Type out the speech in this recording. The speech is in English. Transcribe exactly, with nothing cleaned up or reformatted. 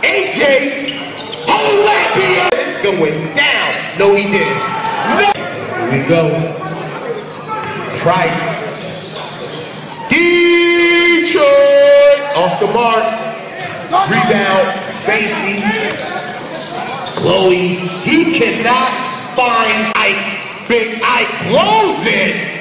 A J, Olympia. It's going down. No, he didn't. No. Here we go. Price. Detroit. Off the mark. Rebound. Facey. Chloe. He cannot find Ike. Big Ike blows it.